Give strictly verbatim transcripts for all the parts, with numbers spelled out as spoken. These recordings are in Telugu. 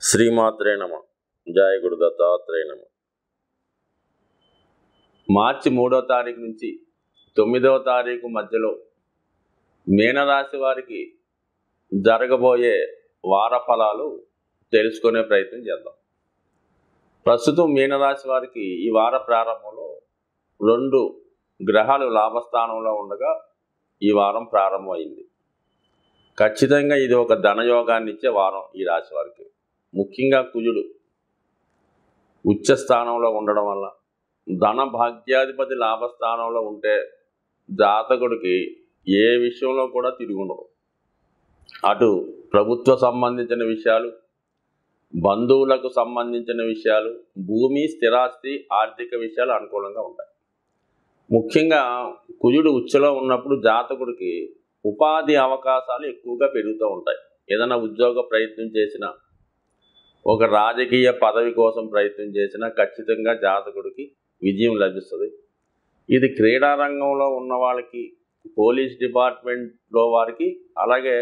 శ్రీమాత్రే నమ. జయ గురు దత్తాత్రేయ నమ. మార్చి మూడో తారీఖు నుంచి తొమ్మిదవ తారీఖు మధ్యలో మీనరాశి వారికి జరగబోయే వార ఫలాలు తెలుసుకునే ప్రయత్నం చేద్దాం. ప్రస్తుతం మీనరాశి వారికి ఈ వార ప్రారంభంలో రెండు గ్రహాలు లాభస్థానంలో ఉండగా ఈ వారం ప్రారంభమైంది. ఖచ్చితంగా ఇది ఒక ధనయోగాన్ని ఇచ్చే వారం ఈ రాశి వారికి. ముఖ్యంగా కుజుడు ఉచ్చ స్థానంలో ఉండడం వల్ల ధన భాగ్యాధిపతి లాభస్థానంలో ఉంటే జాతకుడికి ఏ విషయంలో కూడా తిరుగుండదు. అటు ప్రభుత్వ సంబంధించిన విషయాలు, బంధువులకు సంబంధించిన విషయాలు, భూమి స్థిరాస్తి ఆర్థిక విషయాలు అనుకూలంగా ఉంటాయి. ముఖ్యంగా కుజుడు ఉచ్చలో ఉన్నప్పుడు జాతకుడికి ఉపాధి అవకాశాలు ఎక్కువగా పెరుగుతూ ఉంటాయి. ఏదైనా ఉద్యోగ ప్రయత్నం చేసినా, ఒక రాజకీయ పదవి కోసం ప్రయత్నం చేసినా ఖచ్చితంగా జాతకుడికి విజయం లభిస్తుంది. ఇది క్రీడా రంగంలో ఉన్న వాళ్ళకి, పోలీస్ డిపార్ట్మెంట్లో వారికి, అలాగే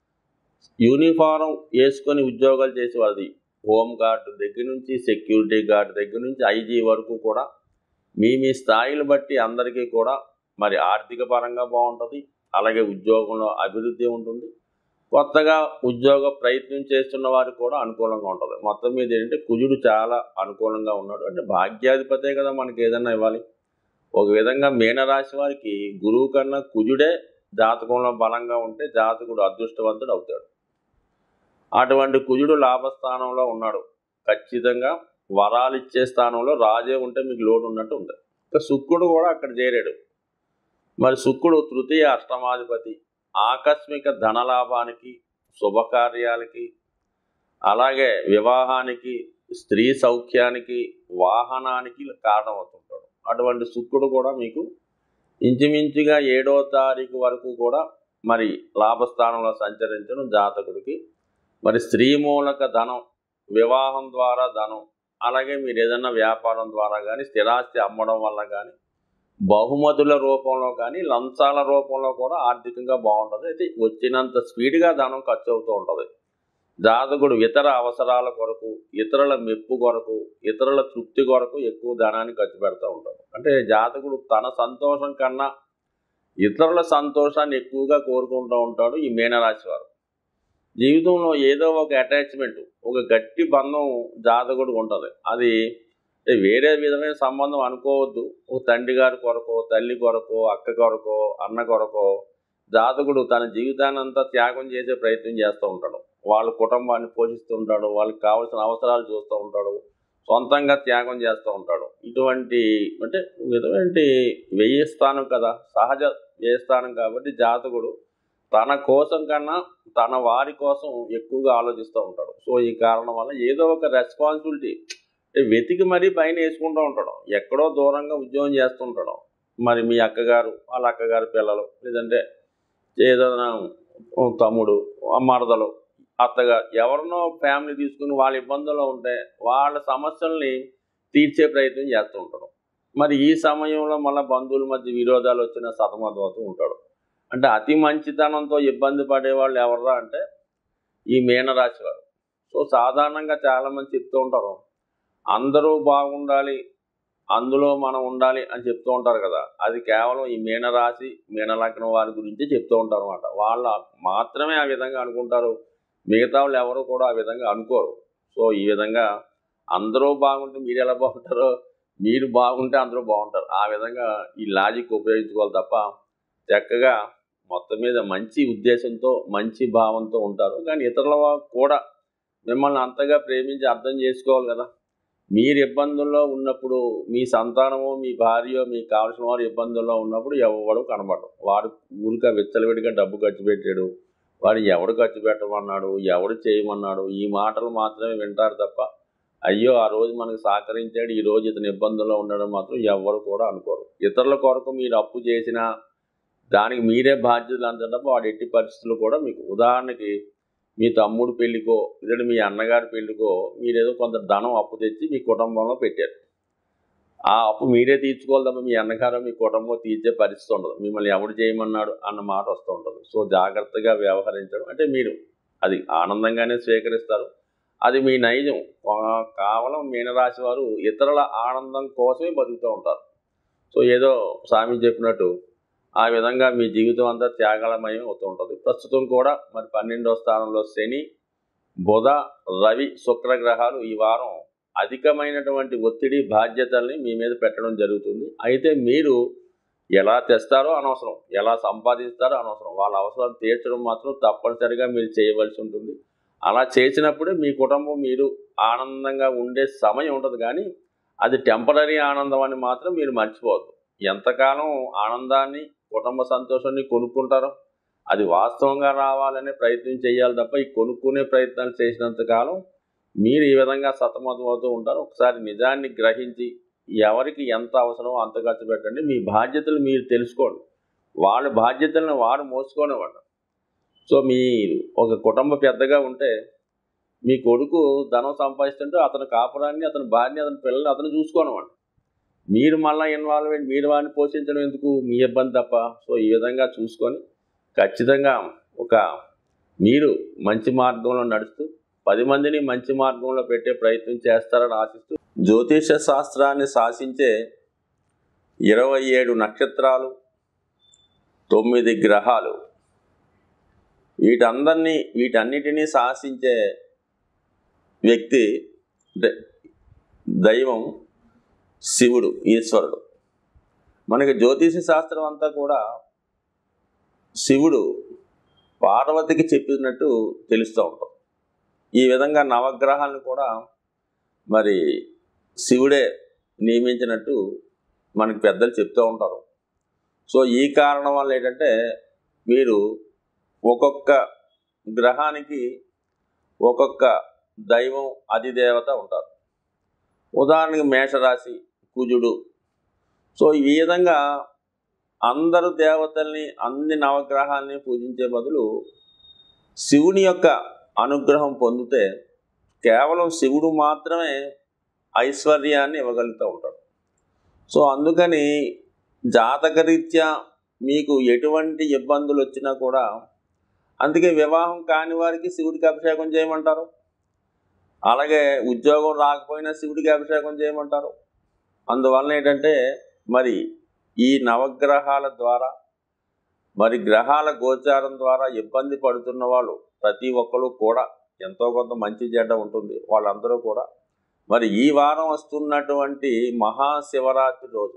యూనిఫారం వేసుకొని ఉద్యోగాలు చేసే వాళ్ళది, హోమ్ గార్డు దగ్గర నుంచి సెక్యూరిటీ గార్డు దగ్గర నుంచి ఐజీ వరకు కూడా మీ మీ స్థాయిలు బట్టి అందరికీ కూడా మరి ఆర్థిక పరంగా బాగుంటుంది. అలాగే ఉద్యోగంలో అభివృద్ధి ఉంటుంది. కొత్తగా ఉద్యోగ ప్రయత్నం చేస్తున్న వారికి కూడా అనుకూలంగా ఉంటుంది. మొత్తం మీద ఏంటంటే కుజుడు చాలా అనుకూలంగా ఉన్నాడు. అంటే భాగ్యాధిపతే కదా మనకి ఏదైనా ఇవ్వాలి. ఒక విధంగా మీనరాశి వారికి గురువు కన్నా కుజుడే జాతకంలో బలంగా ఉంటే జాతకుడు అదృష్టవంతుడు అవుతాడు. అటువంటి కుజుడు లాభస్థానంలో ఉన్నాడు. ఖచ్చితంగా వరాలు ఇచ్చే స్థానంలో రాజే ఉంటే మీకు లోటు ఉన్నట్టు ఉంది. ఇక శుక్రుడు కూడా అక్కడ చేరాడు. మరి శుక్రుడు తృతీయ అష్టమాధిపతి, ఆకస్మిక ధనలాభానికి, శుభకార్యాలకి, అలాగే వివాహానికి, స్త్రీ సౌఖ్యానికి, వాహనానికి కారణమవుతుంటాడు. అటువంటి శుక్రుడు కూడా మీకు ఇంచుమించుగా ఏడో తారీఖు వరకు కూడా మరి లాభస్థానంలో సంచరించడం జాతకుడికి మరి స్త్రీ మూలక ధనం, వివాహం ద్వారా ధనం, అలాగే మీరు ఏదైనా వ్యాపారం ద్వారా కానీ, స్థిరాస్తి అమ్మడం వల్ల కానీ, బహుమతుల రూపంలో కానీ, లంచాల రూపంలో కూడా ఆర్థికంగా బాగుంటుంది. అయితే వచ్చినంత స్పీడ్గా ధనం ఖర్చు అవుతూ ఉంటుంది. జాతకుడు ఇతర అవసరాల కొరకు, ఇతరుల మెప్పు కొరకు, ఇతరుల తృప్తి కొరకు ఎక్కువ ధనాన్ని ఖర్చు పెడతా ఉంటాడు. అంటే జాతకుడు తన సంతోషం కన్నా ఇతరుల సంతోషాన్ని ఎక్కువగా కోరుకుంటూ ఉంటాడు ఈ మీనరాశి వారు. జీవితంలో ఏదో ఒక అటాచ్మెంట్, ఒక గట్టి బంధం జాతకుడు ఉంటుంది. అది వేరే విధమైన సంబంధం అనుకోవద్దు. ఓ తండ్రి గారి కొరకో, తల్లి కొరకో, అక్క కొరకో, అన్న కొరకో జాతకుడు తన జీవితాన్ని అంతా త్యాగం చేసే ప్రయత్నం చేస్తూ ఉంటాడు. వాళ్ళ కుటుంబాన్ని పోషిస్తూ ఉంటాడు, వాళ్ళకి కావాల్సిన అవసరాలు చూస్తూ ఉంటాడు, సొంతంగా త్యాగం చేస్తూ ఉంటాడు. ఇటువంటి అంటే ఇటువంటి వ్యయ స్థానం కదా, సహజ వ్యయ స్థానం కాబట్టి జాతకుడు తన కోసం కన్నా తన వారి కోసం ఎక్కువగా ఆలోచిస్తూ ఉంటాడు. సో ఈ కారణం వల్ల ఏదో ఒక రెస్పాన్సిబిలిటీ వెతికి మరీ పైన వేసుకుంటూ ఉంటాడు. ఎక్కడో దూరంగా ఉద్యోగం చేస్తుంటాడు. మరి మీ అక్కగారు, వాళ్ళ అక్కగారి పిల్లలు, లేదంటే ఏదైనా తమ్ముడు, మరదలు, అత్తగారు, ఎవరినో ఫ్యామిలీ తీసుకుని వాళ్ళ ఇబ్బందుల్లో ఉంటే వాళ్ళ సమస్యల్ని తీర్చే ప్రయత్నం చేస్తూ ఉంటాడు. మరి ఈ సమయంలో మళ్ళీ బంధువుల మధ్య విరోధాలు వచ్చిన సతమతమవుతూ ఉంటాడు. అంటే అతి మంచితనంతో ఇబ్బంది పడేవాళ్ళు ఎవర్రా అంటే ఈ మీనరాశి వారు. సో సాధారణంగా చాలామంది చెప్తూ ఉంటారు, అందరూ బాగుండాలి, అందులో మనం ఉండాలి అని చెప్తూ ఉంటారు కదా. అది కేవలం ఈ మీనరాశి, మీనలగ్నం వారి గురించి చెప్తూ ఉంటారు అన్నమాట. వాళ్ళు మాత్రమే ఆ విధంగా అనుకుంటారు, మిగతా వాళ్ళు ఎవరు కూడా ఆ విధంగా అనుకోరు. సో ఈ విధంగా అందరూ బాగుంటే మీరు ఎలా బాగుంటారో, మీరు బాగుంటే అందరూ బాగుంటారు. ఆ విధంగా ఈ లాజిక్ ఉపయోగించుకోవాలి తప్ప చక్కగా మొత్తం మీద మంచి ఉద్దేశంతో, మంచి భావంతో ఉంటారు. కానీ ఇతరుల కూడా మిమ్మల్ని అంతగా ప్రేమించి అర్థం చేసుకోవాలి కదా. మీరు ఇబ్బందుల్లో ఉన్నప్పుడు, మీ సంతానమో, మీ భార్యో, మీకు కావాల్సిన వారు ఇబ్బందుల్లో ఉన్నప్పుడు ఎవడు కనబడరు. వాడు ఊరిక విచ్చలవిడిగా డబ్బు ఖర్చు పెట్టాడు, వాడు ఎవడు ఖర్చు పెట్టమన్నాడు, ఎవడు చేయమన్నాడు, ఈ మాటలు మాత్రమే వింటారు తప్ప అయ్యో ఆ రోజు మనకు సహకరించాడు, ఈ రోజు ఇతను ఇబ్బందుల్లో ఉండడం మాత్రం ఎవరు కూడా అనుకోరు. ఇతరుల కొరకు మీరు అప్పు చేసినా దానికి మీరే బాధ్యతలు అంతటప్ప వాడు ఎట్టి పరిస్థితులు కూడా మీకు, ఉదాహరణకి మీ తమ్ముడు పెళ్ళికో, లేదంటే మీ అన్నగారి పెళ్ళికో మీరేదో కొంత ధనం అప్పు తెచ్చి మీ కుటుంబంలో పెట్టారు. ఆ అప్పు మీరే తీర్చుకోవాలి తప్ప మీ అన్నగారు, మీ కుటుంబం తీర్చే పరిస్థితి ఉండదు. మిమ్మల్ని ఎవడు చేయమన్నాడు అన్న మాట వస్తూ ఉంటుంది. సో జాగ్రత్తగా వ్యవహరించడం అంటే మీరు అది ఆనందంగానే స్వీకరిస్తారు. అది మీ నైజం. కేవలం మీనరాశి వారు ఇతరుల ఆనందం కోసమే బతుకుతూ ఉంటారు. సో ఏదో స్వామి చెప్పినట్టు ఆ విధంగా మీ జీవితం అంతా త్యాగమయం అవుతూ ఉంటుంది. ప్రస్తుతం కూడా మరి పన్నెండవ స్థానంలో శని, బుధ, రవి, శుక్ర గ్రహాలు ఈ వారం అధికమైనటువంటి ఒత్తిడి, బాధ్యతల్ని మీ మీద పెట్టడం జరుగుతుంది. అయితే మీరు ఎలా తెస్తారో అనవసరం, ఎలా సంపాదిస్తారో అనవసరం, వాళ్ళ అవసరాలు తీర్చడం మాత్రం తప్పనిసరిగా మీరు చేయవలసి ఉంటుంది. అలా చేసినప్పుడే మీ కుటుంబం మీరు ఆనందంగా ఉండే సమయం ఉంటుంది. కానీ అది టెంపరరీ ఆనందం అని మాత్రం మీరు మర్చిపోవద్దు. ఎంతకాలం ఆనందాన్ని, కుటుంబ సంతోషాన్ని కొనుక్కుంటారో అది వాస్తవంగా రావాలనే ప్రయత్నం చేయాలి తప్ప ఈ కొనుక్కునే ప్రయత్నాలు చేసినంతకాలం మీరు ఈ విధంగా సతమతమవుతూ ఉంటారు. ఒకసారి నిజాన్ని గ్రహించి ఎవరికి ఎంత అవసరమో అంత ఖర్చు పెట్టండి. మీ బాధ్యతలు మీరు తెలుసుకోండి, వాళ్ళ బాధ్యతలను వారు మోసుకొనివ్వండి. సో మీరు ఒక కుటుంబ పెద్దగా ఉంటే మీ కొడుకు ధనం సంపాదిస్తుంటే అతని కాపురాన్ని, అతని భార్యని, అతని పిల్లల్ని అతను చూసుకోనివ్వండి. మీరు మళ్ళీ ఇన్వాల్వ్ అయ్యి మీరు వాడిని పోషించడం ఎందుకు, మీ ఇబ్బంది తప్ప. సో ఈ విధంగా చూసుకొని ఖచ్చితంగా ఒక మీరు మంచి మార్గంలో నడుస్తూ పది మందిని మంచి మార్గంలో పెట్టే ప్రయత్నం చేస్తారని ఆశిస్తూ, జ్యోతిష శాస్త్రాన్ని శాసించే ఇరవై ఏడు నక్షత్రాలు, తొమ్మిది గ్రహాలు, వీటందరినీ వీటన్నిటినీ శాసించే వ్యక్తి దైవం శివుడు, ఈశ్వరుడు. మనకి జ్యోతిష శాస్త్రం అంతా కూడా శివుడు పార్వతికి చెప్పినట్టు తెలుస్తూ ఉంటుంది. ఈ విధంగా నవగ్రహాలను కూడా మరి శివుడే నియమించినట్టు మనకి పెద్దలు చెప్తూ ఉంటారు. సో ఈ కారణం వల్ల ఏంటంటే మీరు ఒక్కొక్క గ్రహానికి ఒక్కొక్క దైవం, అధిదేవత ఉంటారు. ఉదాహరణకి మేషరాశి కుజుడు. సో ఈ విధంగా అందరు దేవతల్ని, అన్ని నవగ్రహాలని పూజించే బదులు శివుని యొక్క అనుగ్రహం పొందితే కేవలం శివుడు మాత్రమే ఐశ్వర్యాన్ని ఇవ్వగలుగుతూ ఉంటాడు. సో అందుకని జాతకరీత్యా మీకు ఎటువంటి ఇబ్బందులు వచ్చినా కూడా, అందుకే వివాహం కాని వారికి శివుడికి అభిషేకం చేయమంటారు. అలాగే ఉద్యోగం రాకపోయినా శివుడికి అభిషేకం చేయమంటారు. అందువలన ఏంటంటే మరి ఈ నవగ్రహాల ద్వారా, మరి గ్రహాల గోచారం ద్వారా ఇబ్బంది పడుతున్న వాళ్ళు ప్రతి ఒక్కరు కూడా ఎంతో కొంత మంచి చెడ్డ ఉంటుంది. వాళ్ళందరూ కూడా మరి ఈ వారం వస్తున్నటువంటి మహాశివరాత్రి రోజు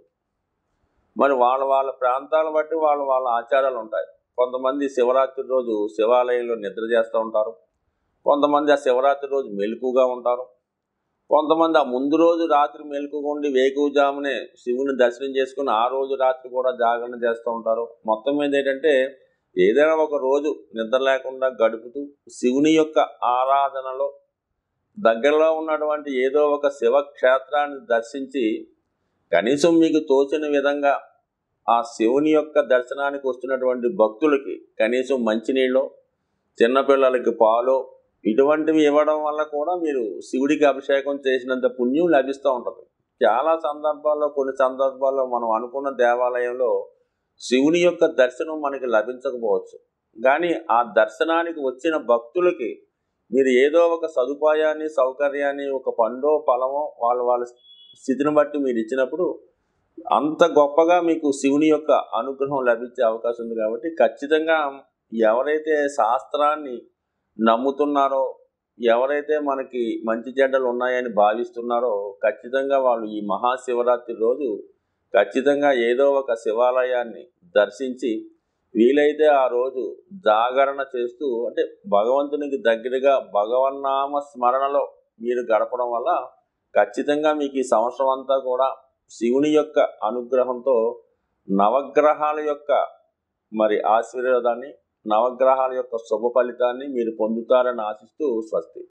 మరి వాళ్ళ వాళ్ళ ప్రాంతాలను బట్టి వాళ్ళ వాళ్ళ ఆచారాలు ఉంటాయి. కొంతమంది శివరాత్రి రోజు శివాలయంలో నిద్ర చేస్తూ ఉంటారు. కొంతమంది ఆ శివరాత్రి రోజు మెలకుగా ఉంటారు. కొంతమంది ఆ ముందు రోజు రాత్రి మెలకుగా ఉండి వేకువజామునే శివుని దర్శనం చేసుకుని ఆ రోజు రాత్రి కూడా జాగరణ చేస్తూ ఉంటారు. మొత్తం మీద ఏంటంటే ఏదైనా ఒక రోజు నిద్ర లేకుండా గడుపుతూ శివుని యొక్క ఆరాధనలో దగ్గరలో ఉన్నటువంటి ఏదో ఒక శివక్షేత్రాన్ని దర్శించి కనీసం మీకు తోచిన విధంగా ఆ శివుని యొక్క దర్శనానికి వస్తున్నటువంటి భక్తులకి కనీసం మంచినీళ్ళు, చిన్నపిల్లలకి పాలు ఇటువంటివి ఇవ్వడం వల్ల కూడా మీరు శివుడికి అభిషేకం చేసినంత పుణ్యం లభిస్తూ ఉంటుంది. చాలా సందర్భాల్లో, కొన్ని సందర్భాల్లో మనం అనుకున్న దేవాలయంలో శివుని యొక్క దర్శనం మనకి లభించకపోవచ్చు. కానీ ఆ దర్శనానికి వచ్చిన భక్తులకి మీరు ఏదో ఒక సదుపాయాన్ని, సౌకర్యాన్ని, ఒక పండో ఫలమో వాళ్ళ వాళ్ళ స్థితిని బట్టి మీరు ఇచ్చినప్పుడు అంత గొప్పగా మీకు శివుని యొక్క అనుగ్రహం లభించే అవకాశం ఉంది. కాబట్టి ఖచ్చితంగా ఎవరైతే శాస్త్రాన్ని నమ్ముతున్నారో, ఎవరైతే మనకి మంచి చెడ్డలు ఉన్నాయని భావిస్తున్నారో ఖచ్చితంగా వాళ్ళు ఈ మహాశివరాత్రి రోజు ఖచ్చితంగా ఏదో ఒక శివాలయాన్ని దర్శించి వీలైతే ఆ రోజు జాగరణ చేస్తూ, అంటే భగవంతునికి దగ్గరగా భగవన్నామ స్మరణలో మీరు గడపడం వల్ల ఖచ్చితంగా మీకు ఈ సంవత్సరం అంతా కూడా శివుని యొక్క అనుగ్రహంతో నవగ్రహాల యొక్క మరి ఆశీర్వాదాన్ని, నవగ్రహాల యొక్క శుభ ఫలితాన్ని మీరు పొందుతారని ఆశిస్తూ స్వస్తి.